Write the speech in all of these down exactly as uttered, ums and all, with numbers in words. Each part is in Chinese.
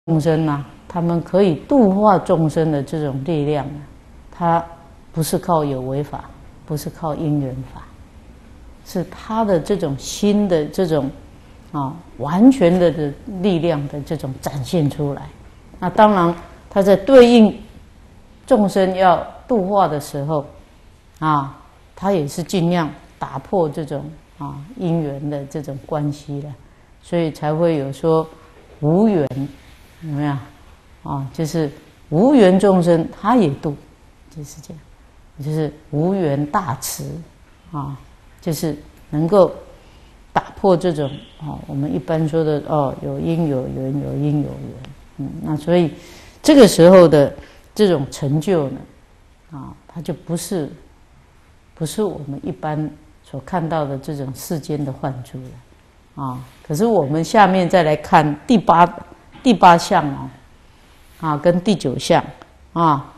众生啊，他们可以度化众生的这种力量啊，它不是靠有为法，不是靠因缘法，是他的这种心的这种啊完全的的力量的这种展现出来。那当然，他在对应众生要度化的时候啊，他也是尽量打破这种啊因缘的这种关系的，所以才会有说无缘。有没有啊？就是无缘众生，他也度，就是这样，就是无缘大慈啊，就是能够打破这种啊，我们一般说的哦，有因有缘，有因有缘，嗯，那所以这个时候的这种成就呢，啊，它就不是不是我们一般所看到的这种世间的幻珠了啊。可是我们下面再来看第八。第八项啊，啊，跟第九项啊，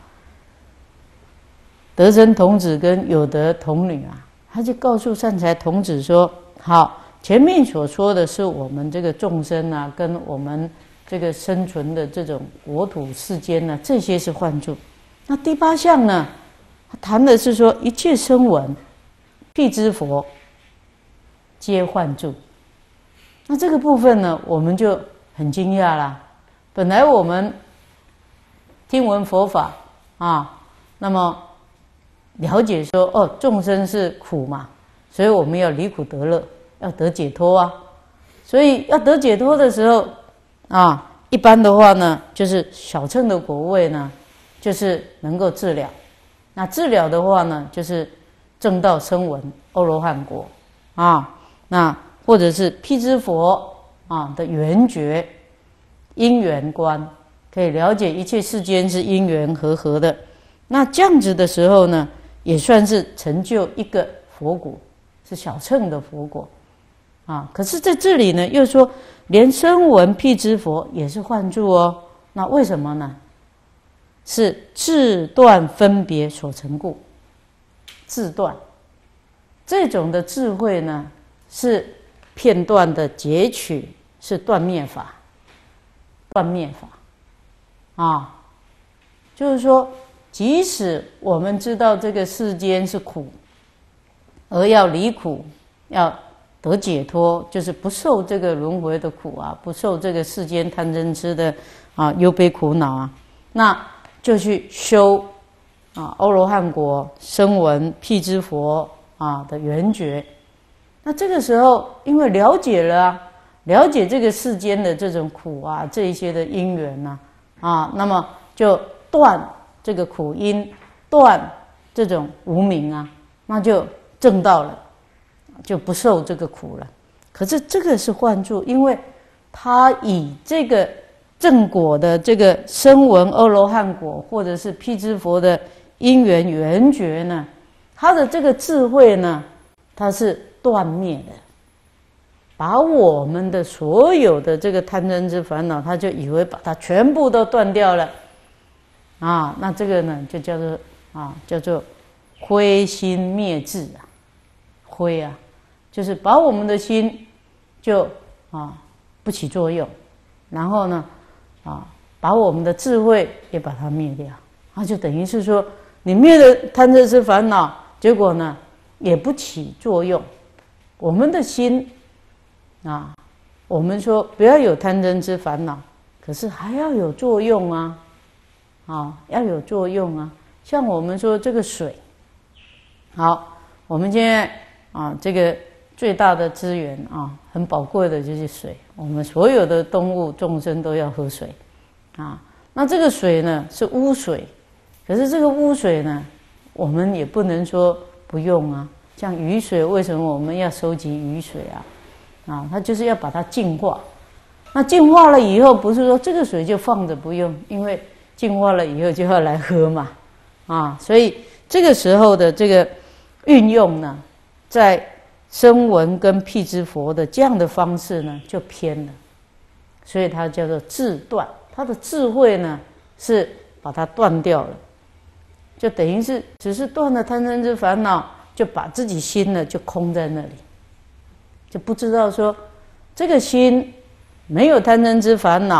得生童子跟有德童女啊，他就告诉善财童子说：好，前面所说的是我们这个众生啊，跟我们这个生存的这种国土世间呢、啊，这些是幻住。那第八项呢，谈的是说一切声闻、辟支佛皆幻住。那这个部分呢，我们就很惊讶啦！本来我们听闻佛法啊，那么了解说哦，众生是苦嘛，所以我们要离苦得乐，要得解脱啊。所以要得解脱的时候啊，一般的话呢，就是小乘的果位呢，就是能够治疗。那治疗的话呢，就是证道声闻、阿罗汉果啊，那或者是辟支佛。啊的缘觉因缘观，可以了解一切世间是因缘和合的。那这样子的时候呢，也算是成就一个佛果，是小乘的佛果啊。可是在这里呢，又说连声闻辟支佛也是幻住哦。那为什么呢？是自断分别所成故。自断这种的智慧呢，是片段的截取。是断灭法，断灭法啊，就是说，即使我们知道这个世间是苦，而要离苦，要得解脱，就是不受这个轮回的苦啊，不受这个世间贪嗔痴的啊忧悲苦恼啊，那就去修啊阿罗汉果、声闻、辟支佛啊的缘觉。那这个时候，因为了解了啊。了解这个世间的这种苦啊，这一些的因缘呐、啊，啊，那么就断这个苦因，断这种无明啊，那就证到了，就不受这个苦了。可是这个是幻住，因为他以这个正果的这个声闻阿罗汉果，或者是辟支佛的因缘缘觉呢，他的这个智慧呢，它是断灭的。把我们的所有的这个贪嗔痴烦恼，他就以为把它全部都断掉了，啊，那这个呢就叫做啊叫做灰心灭智啊，灰啊，就是把我们的心就啊不起作用，然后呢啊把我们的智慧也把它灭掉，那就等于是说你灭了贪嗔痴烦恼，结果呢也不起作用，我们的心。啊，我们说不要有贪嗔痴烦恼，可是还要有作用啊，啊，要有作用啊。像我们说这个水，好，我们现在啊，这个最大的资源啊，很宝贵的就是水。我们所有的动物众生都要喝水，啊，那这个水呢是污水，可是这个污水呢，我们也不能说不用啊。像雨水，为什么我们要收集雨水啊？啊，它就是要把它净化。那净化了以后，不是说这个水就放着不用，因为净化了以后就要来喝嘛。啊，所以这个时候的这个运用呢，在声闻跟辟支佛的这样的方式呢，就偏了。所以它叫做自断，它的智慧呢是把它断掉了，就等于是只是断了贪嗔痴烦恼，就把自己心呢就空在那里。就不知道说这个心没有贪嗔痴烦恼，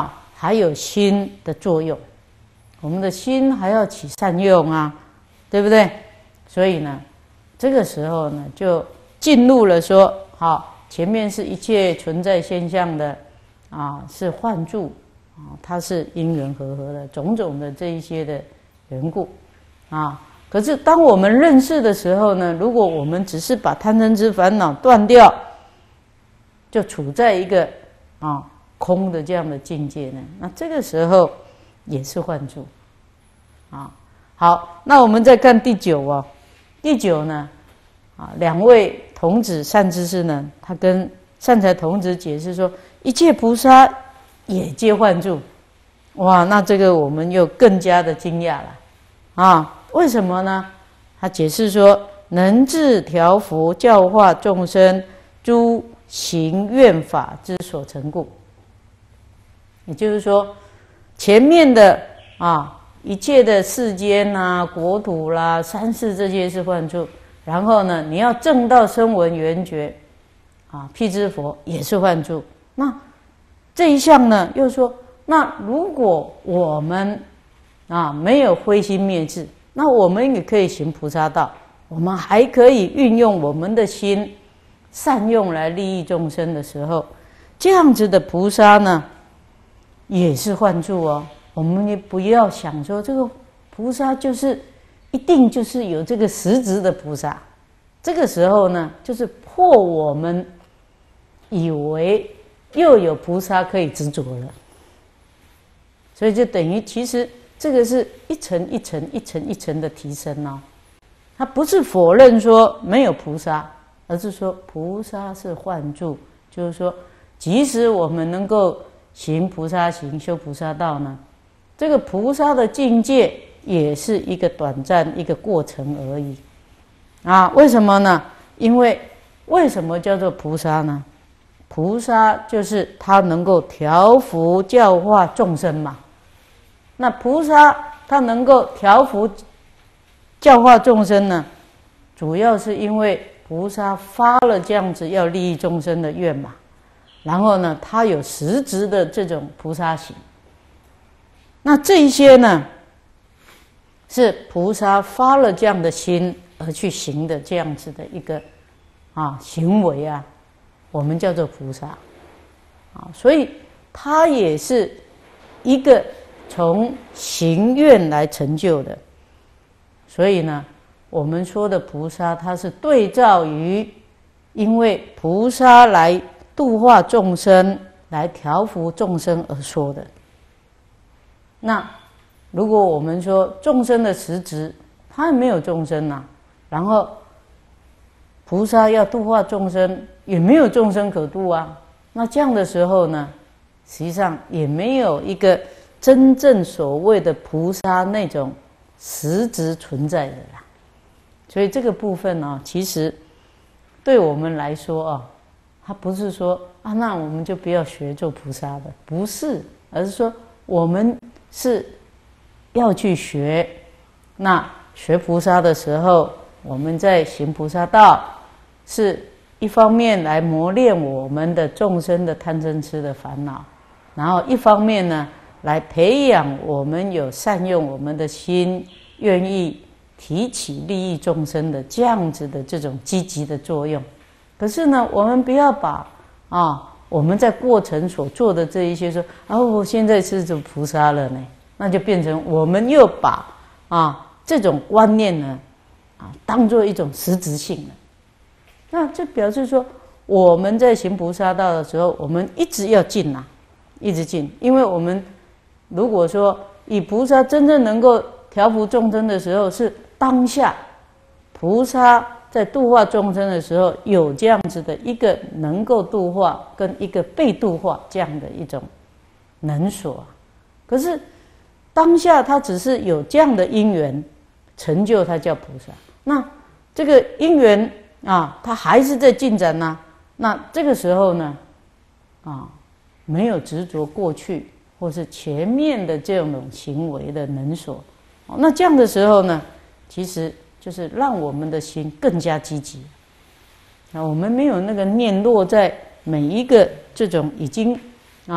还有心的作用，我们的心还要起善用啊，对不对？所以呢，这个时候呢，就进入了说，好，前面是一切存在现象的啊，是幻住啊，它是因缘和合的种种的这一些的缘故啊。可是当我们认识的时候呢，如果我们只是把贪嗔痴烦恼断掉，就处在一个啊空的这样的境界呢，那这个时候也是幻住啊。好，那我们再看第九哦，第九呢，啊，两位童子善知识呢，他跟善财童子解释说，一切菩萨也皆幻住。哇，那这个我们又更加的惊讶了啊！为什么呢？他解释说，能自调伏教化众生诸行愿法之所成故。也就是说，前面的啊一切的世间啊、国土啦、三世这些是幻住，然后呢，你要证到声闻缘觉啊，辟支佛也是幻住。那这一项呢，又说，那如果我们啊没有灰心灭智，那我们也可以行菩萨道，我们还可以运用我们的心善用来利益众生的时候，这样子的菩萨呢，也是幻住哦。我们也不要想说这个菩萨就是一定就是有这个实质的菩萨，这个时候呢，就是破我们以为又有菩萨可以执着了，所以就等于其实这个是一层一层一层一层的提升哦。它不是否认说没有菩萨，而是说菩萨是幻住，就是说即使我们能够行菩萨行、修菩萨道呢，这个菩萨的境界也是一个短暂一个过程而已啊。为什么呢？因为为什么叫做菩萨呢？菩萨就是他能够调伏教化众生嘛。那菩萨他能够调伏教化众生呢，主要是因为菩萨发了这样子要利益众生的愿嘛，然后呢，他有实质的这种菩萨行。那这一些呢，是菩萨发了这样的心而去行的这样子的一个啊行为啊，我们叫做菩萨啊，所以它也是一个从行愿来成就的。所以呢，我们说的菩萨，它是对照于因为菩萨来度化众生、来调伏众生而说的。那如果我们说众生的实质，他也没有众生啊，然后菩萨要度化众生，也没有众生可度啊，那这样的时候呢，实际上也没有一个真正所谓的菩萨那种实质存在的啦。所以这个部分呢、啊，其实对我们来说啊，它不是说啊，那我们就不要学做菩萨的，不是，而是说我们是要去学。那学菩萨的时候，我们在行菩萨道，是一方面来磨练我们的众生的贪嗔痴的烦恼，然后一方面呢，来培养我们有善用我们的心，愿意提起利益众生的这样子的这种积极的作用。可是呢，我们不要把啊我们在过程所做的这一些说啊，我现在是做菩萨了呢，那就变成我们又把啊这种观念呢啊当做一种实质性的。那这表示说我们在行菩萨道的时候，我们一直要进啊，一直进，因为我们如果说以菩萨真正能够调伏众生的时候，是当下菩萨在度化众生的时候，有这样子的一个能够度化跟一个被度化这样的一种能所。可是当下他只是有这样的因缘成就，他叫菩萨。那这个因缘啊，他还是在进展呢、啊。那这个时候呢，啊，没有执着过去或是前面的这种行为的能所。那这样的时候呢，其实就是让我们的心更加积极。那我们没有那个念落在每一个这种已经啊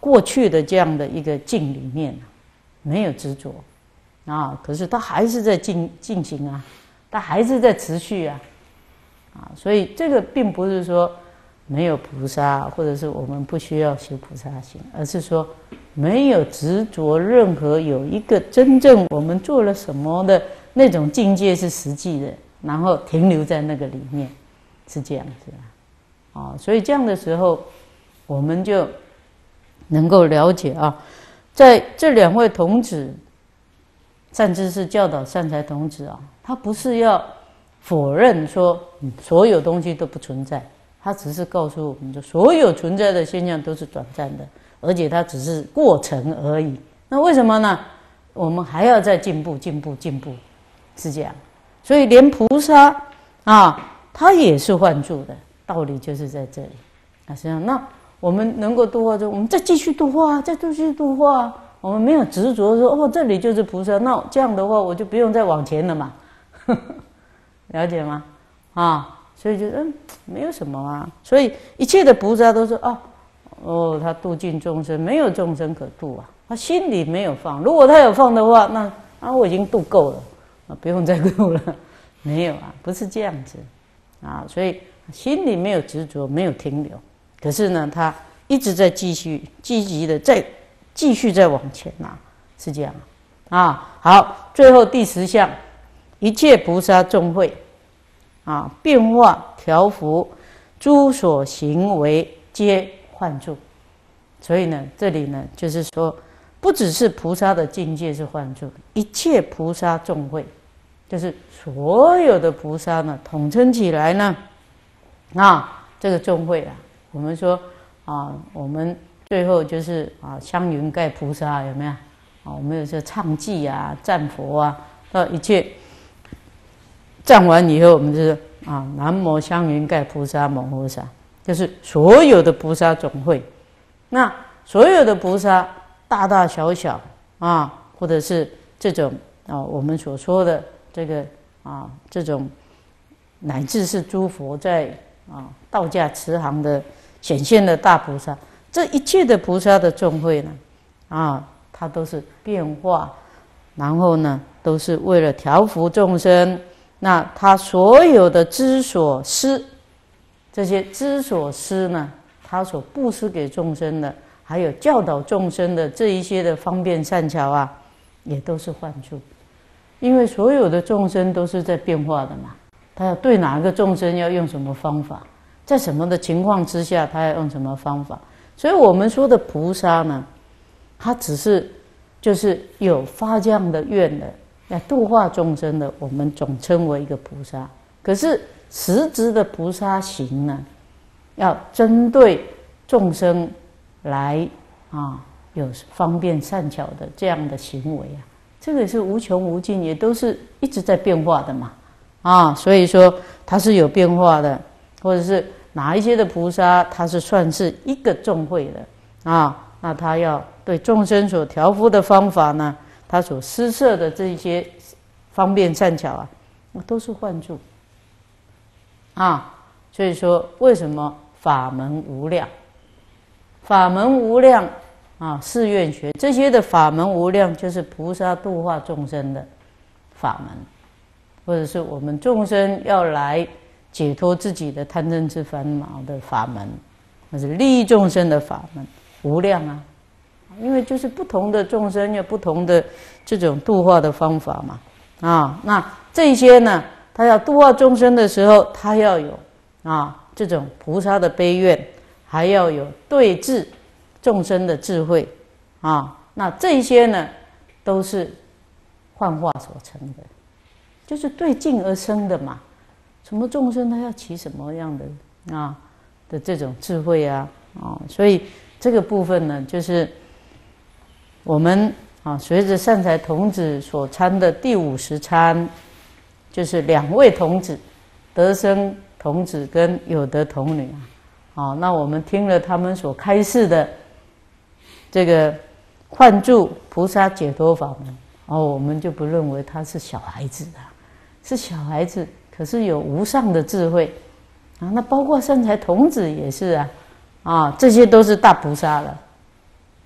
过去的这样的一个境里面，没有执着啊，可是他还是在进进行啊，他还是在持续啊，啊，所以这个并不是说没有菩萨，或者是我们不需要修菩萨行，而是说没有执着任何有一个真正我们做了什么的那种境界是实际的，然后停留在那个里面，是这样子啊，啊，所以这样的时候，我们就能够了解啊，在这两位童子，善知识教导善财童子啊，他不是要否认说所有东西都不存在。他只是告诉我们说，所有存在的现象都是短暂的，而且它只是过程而已。那为什么呢？我们还要再进步、进步、进步，是这样。所以连菩萨啊，他也是幻住的，道理就是在这里。啊，实际上，那我们能够度化中，我们再继续度化，再继续度化。我们没有执着说，哦，这里就是菩萨，那这样的话，我就不用再往前了嘛。了解吗？啊。所以就嗯，没有什么啊。所以一切的菩萨都是啊，哦，他度尽众生，没有众生可度啊。他心里没有放，如果他有放的话，那啊我已经度够了，啊不用再度了。没有啊，不是这样子啊。所以心里没有执着，没有停留。可是呢，他一直在继续积极的在继续在往前啊，是这样啊。好，最后第十项，一切菩萨众会。啊，变化调伏，诸所行为皆幻住。所以呢，这里呢，就是说，不只是菩萨的境界是幻住，一切菩萨众会，就是所有的菩萨呢，统称起来呢，啊，这个众会啊，我们说啊，我们最后就是啊，香云盖菩萨有没有？啊，我们有些唱偈啊、赞佛啊，到一切。赞完以后，我们就是啊，南无香云盖菩萨摩诃萨，就是所有的菩萨总会。那所有的菩萨，大大小小啊，或者是这种啊，我们所说的这个啊，这种乃至是诸佛在啊道驾慈航的显现的大菩萨，这一切的菩萨的众会呢，啊，它都是变化，然后呢，都是为了调伏众生。那他所有的知所施，这些知所施呢，他所布施给众生的，还有教导众生的这一些的方便善巧啊，也都是幻住。因为所有的众生都是在变化的嘛，他要对哪个众生要用什么方法，在什么的情况之下，他要用什么方法。所以我们说的菩萨呢，他只是就是有发这样的愿的。要度化众生的，我们总称为一个菩萨。可是实质的菩萨行呢，要针对众生来啊，有方便善巧的这样的行为啊，这个是无穷无尽，也都是一直在变化的嘛。啊，所以说它是有变化的，或者是哪一些的菩萨，它是算是一个众会的啊，那他要对众生所调伏的方法呢，他所施设的这些方便善巧啊，都是幻住啊。所以说，为什么法门无量？法门无量啊，誓愿学这些的法门无量，就是菩萨度化众生的法门，或者是我们众生要来解脱自己的贪嗔痴烦恼的法门，那是利益众生的法门，无量啊。因为就是不同的众生有不同的这种度化的方法嘛，啊，那这些呢，他要度化众生的时候，他要有啊这种菩萨的悲愿，还要有对治众生的智慧啊，那这些呢，都是幻化所成的，就是对境而生的嘛。什么众生他要起什么样的啊的这种智慧啊啊，所以这个部分呢，就是我们啊，随着善财童子所参的第五十参，就是两位童子，得生童子跟有德童女啊。啊，那我们听了他们所开示的这个幻住菩萨解脱法门，哦，我们就不认为他是小孩子啊，是小孩子，可是有无上的智慧啊。那包括善财童子也是啊，啊，这些都是大菩萨了。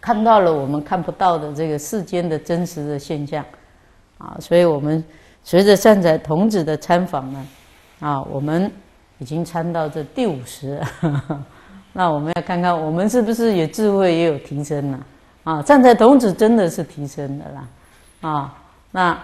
看到了我们看不到的这个世间的真实的现象啊，所以我们随着善财童子的参访呢，啊，我们已经参到这第五十了。那我们要看看我们是不是也智慧也有提升了啊？善财童子真的是提升的啦啊！那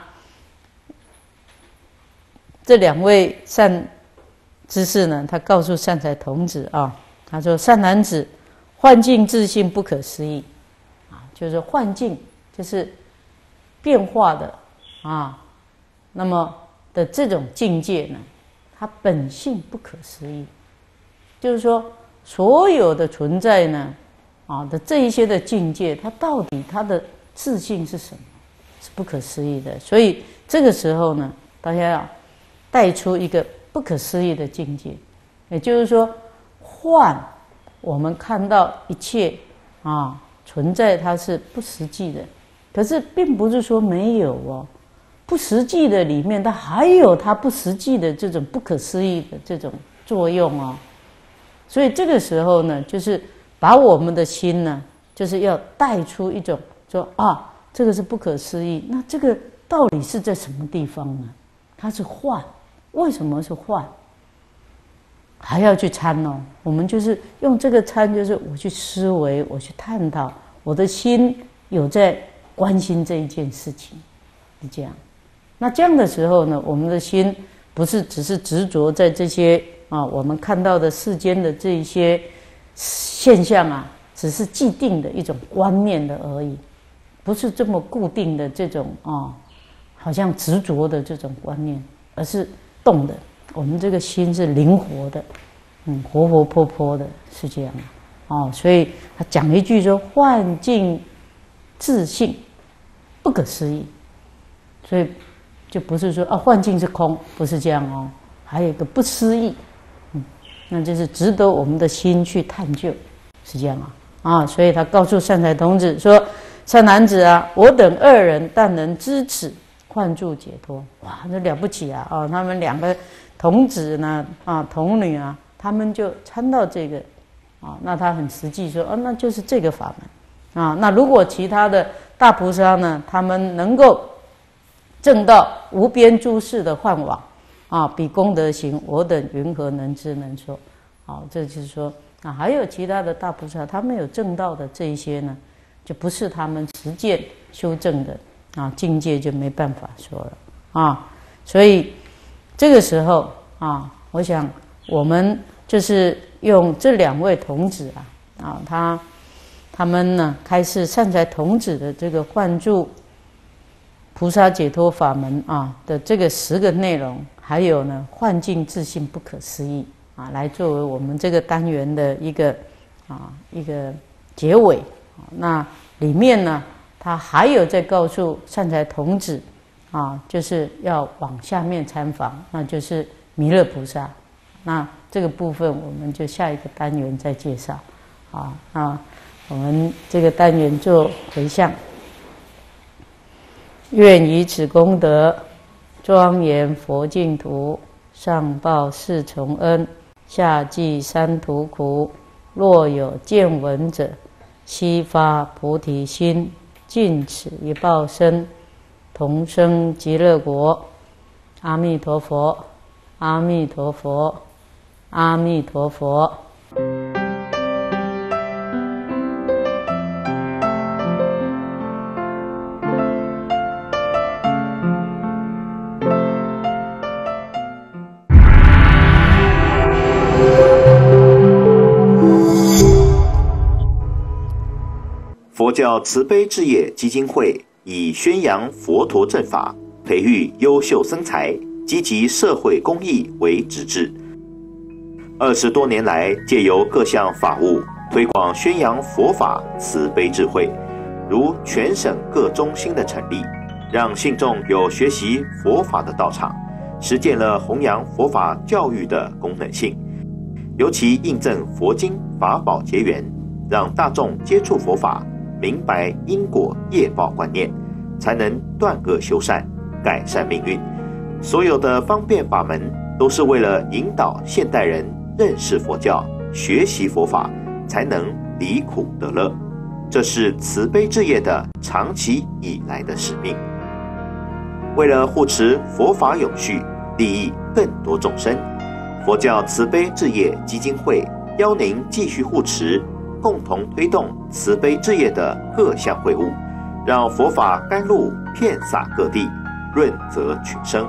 这两位善知识呢，他告诉善财童子啊，他说：“善男子，幻境自性不可思议啊，就是幻境，就是变化的啊，那么的这种境界呢，它本性不可思议，就是说。”所有的存在呢，啊的这一些的境界，它到底它的自性是什么？是不可思议的。所以这个时候呢，大家要带出一个不可思议的境界，也就是说，幻我们看到一切啊存在，它是不实际的，可是并不是说没有哦，不实际的里面，它还有它不实际的这种不可思议的这种作用哦。所以这个时候呢，就是把我们的心呢，就是要带出一种说啊，这个是不可思议。那这个到底是在什么地方呢？它是幻，为什么是幻？还要去参哦。我们就是用这个参，就是我去思维，我去探讨，我的心有在关心这一件事情，是这样。那这样的时候呢，我们的心不是只是执着在这些。啊，我们看到的世间的这一些现象啊，只是既定的一种观念的而已，不是这么固定的这种啊，好像执着的这种观念，而是动的。我们这个心是灵活的，嗯，活活泼泼的，是这样的。哦，所以他讲一句说：“幻境自性，不可思议。”所以就不是说啊，幻境是空，不是这样哦，还有一个不思议。那就是值得我们的心去探究，是这样啊啊！所以他告诉善财童子说：“善男子啊，我等二人但能知此，幻住解脱。”哇，这了不起啊！哦，他们两个童子呢啊，童女啊，他们就参到这个啊，那他很实际说，哦，那就是这个法门啊。那如果其他的大菩萨呢，他们能够证到无边诸事的幻网。啊，比功德行，我等云何能知能说？好，这就是说啊，还有其他的大菩萨，他们有证道的这一些呢，就不是他们实践修正的啊，境界就没办法说了啊。所以这个时候啊，我想我们就是用这两位童子啊啊，他他们呢开示善财童子的这个幻住菩萨解脱法门啊的这个十个内容。还有呢，幻境自性不可思议啊，来作为我们这个单元的一个啊一个结尾。那里面呢，他还有在告诉善财童子啊，就是要往下面参访，那就是弥勒菩萨。那这个部分我们就下一个单元再介绍啊。那我们这个单元做回向，愿以此功德。庄严佛净土，上报四重恩，下济三途苦。若有见闻者，悉发菩提心，尽此一报身，同生极乐国。阿弥陀佛，阿弥陀佛，阿弥陀佛。 佛教慈悲置业基金会以宣扬佛陀正法、培育优秀僧才、积极社会公益为旨志。二十多年来，借由各项法务推广宣扬佛法慈悲智慧，如全省各中心的成立，让信众有学习佛法的道场，实践了弘扬佛法教育的功能性。尤其印证佛经法宝结缘，让大众接触佛法，明白因果业报观念，才能断恶修善，改善命运。所有的方便法门，都是为了引导现代人认识佛教，学习佛法，才能离苦得乐。 这是慈悲置业的长期以来的使命。为了护持佛法永续，利益更多众生，佛教慈悲置业基金会邀您继续护持，共同推动慈悲置业的各项会务，让佛法甘露遍洒各地，润泽群生。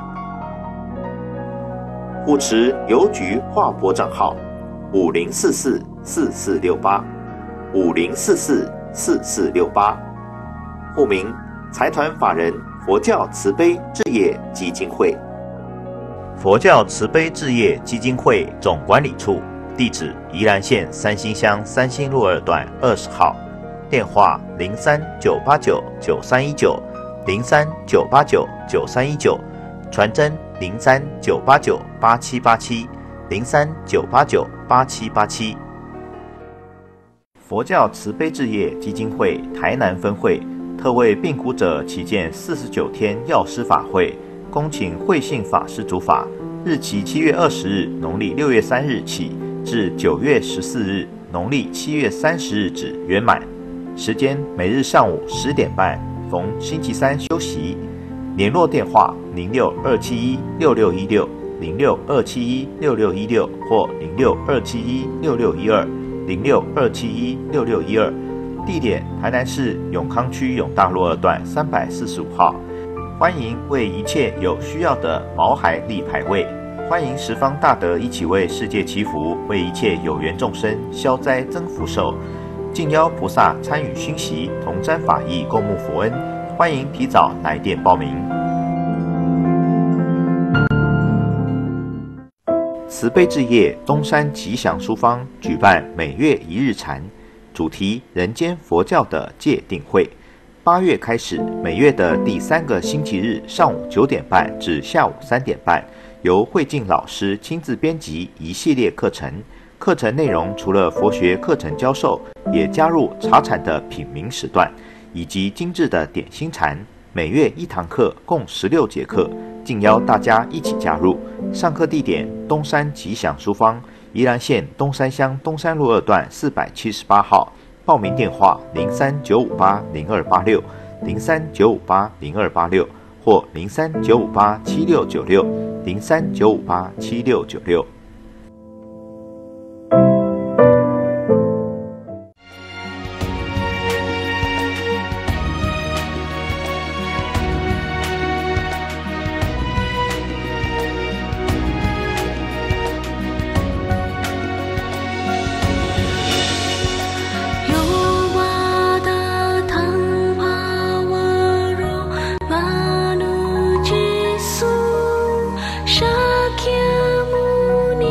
护持邮局划拨账号五零四四四四六八五零四四四四六八，户名财团法人佛教慈悲置业基金会。佛教慈悲置业基金会总管理处，地址宜兰县三星乡三星路二段二十号，电话零三九八九九三一九零三九八九九三一九，传真零三九八九八七八七零三九八九八七八七。佛教慈悲置业基金会台南分会特为病苦者祈建四十九天药师法会，恭请慧信法师主法，日期七月二十日农历六月三日起至九月十四日农历七月三十日止圆满，时间每日上午十点半，逢星期三休息。联络电话零六二七一六六一六零六二七一六六一六或零六二七一六六一二零六二七一六六一二。地点台南市永康区永大路二段三百四十五号。欢迎为一切有需要的毛孩立牌位，欢迎十方大德一起为世界祈福，为一切有缘众生消灾增福寿。敬邀菩萨参与熏习，同沾法益，共沐佛恩。欢迎提早来电报名。慈悲置业东山吉祥书坊举办每月一日禅，主题人间佛教的戒定慧。八月开始，每月的第三个星期日上午九点半至下午三点半，由慧净老师亲自编辑一系列课程。课程内容除了佛学课程教授，也加入茶禅的品茗时段，以及精致的点心禅。每月一堂课，共十六节课，敬邀大家一起加入。上课地点：东山吉祥书坊，宜兰县东山乡东山路二段四百七十八号。报名电话零三九五八零二八六零三九五八零二八六或零三九五八七六九六零三九五八七六九六。 Sakya Muni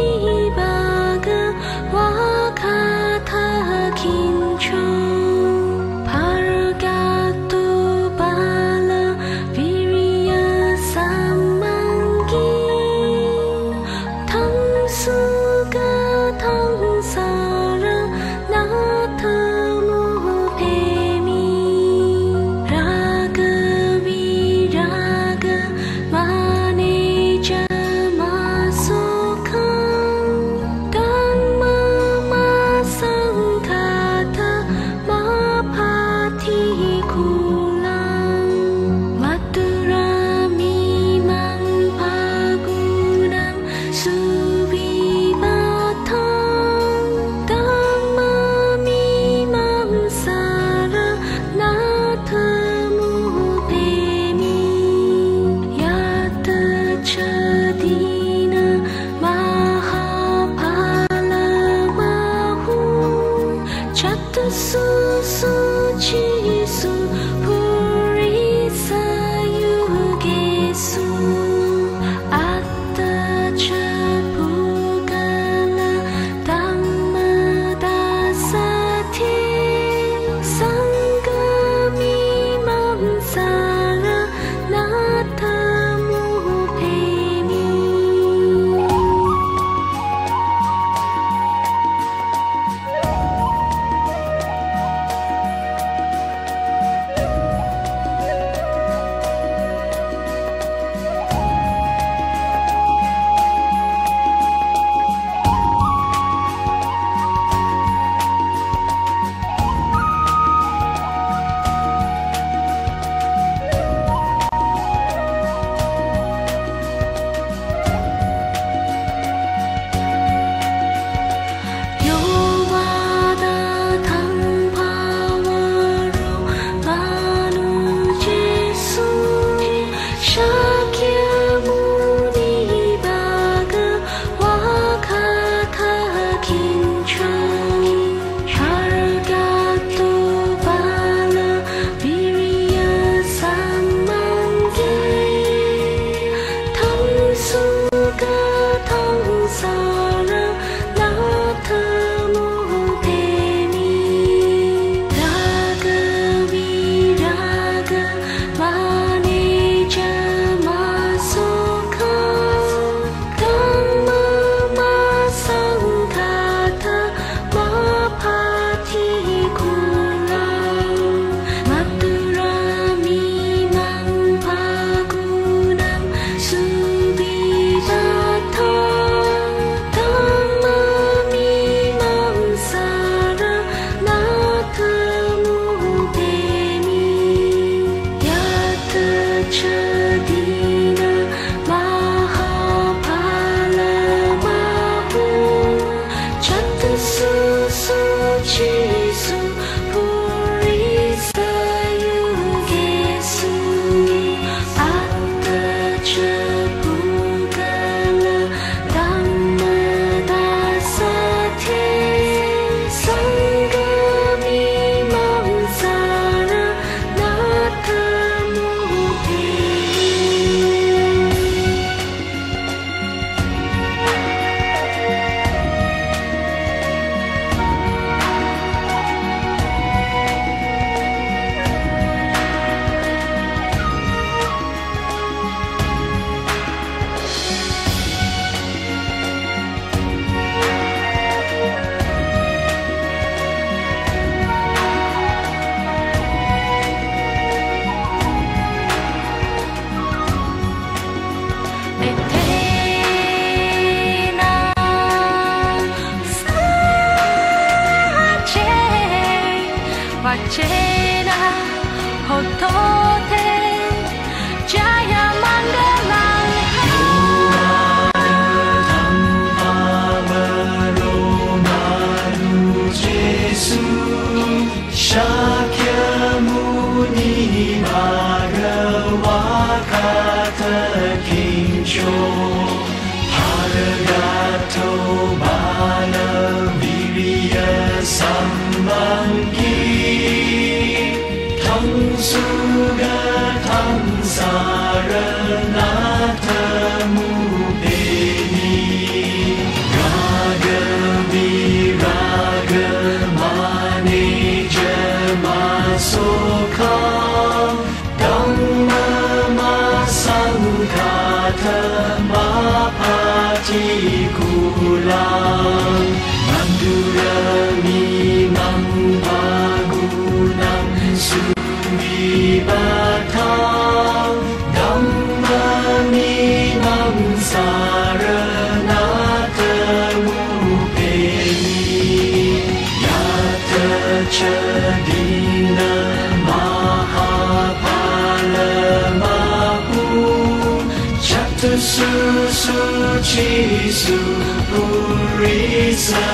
Chisu Purisa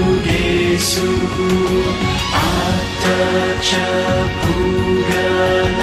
Yugesu Atta Chapuga